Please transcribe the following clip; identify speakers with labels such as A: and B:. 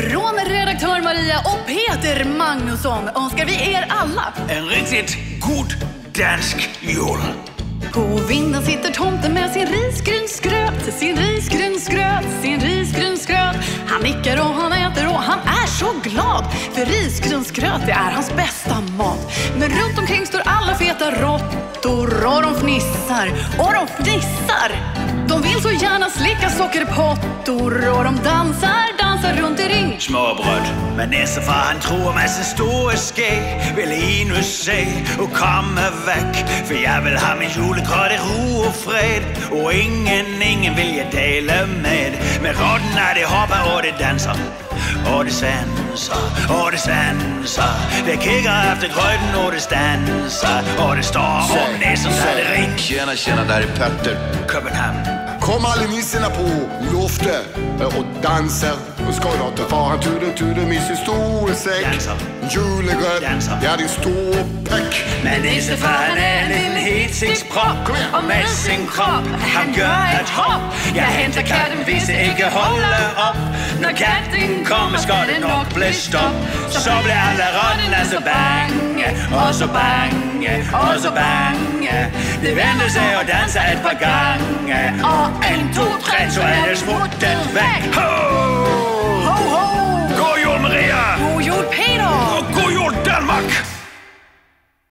A: Från redaktör Maria och Peter Magnusson önskar vi er alla
B: en riktigt god dansk jul.
A: På vinden sitter tomten med sin risgrynsgröt, sin risgrynsgröt, sin risgrynsgröt. Han nickar och han äter och han är så glad. För risgrynsgröt, det är hans bästa mat. Men runt omkring står alla feta råttor och de fnissar och de fnissar. De vill så gärna slicka sockerpottor och de dansar runt i ring.
B: Smørbrød, men næstefar han tror med sin store skæg vil endnu se og komme væk. For jeg vil have min julegrøt i ro og fred, og ingen vil jeg dele med. Med rotten er det hopper og det danser, og det sanser, og det sanser. Det kigger efter grøten og det stanser, og det står om næsen så det ring.
C: Tjena, där är Petter.
B: København.
D: Kom alla nisserna på loftet och danser och skålar far han tuder med sin store säck. Julegröt, ja det är stor päck.
B: Men nissefar han er en lille helsiktsprop, og med sin krop han gør et hop. Jeg henter katten, hvis det ikke holder op. Når katten kommer, skal det nok blive stop. Så bliver alle rottene så bange, og så bange, og så bange. Det venter sig og danser et par gange, og 1, 2, 3, så er det smuttet væk.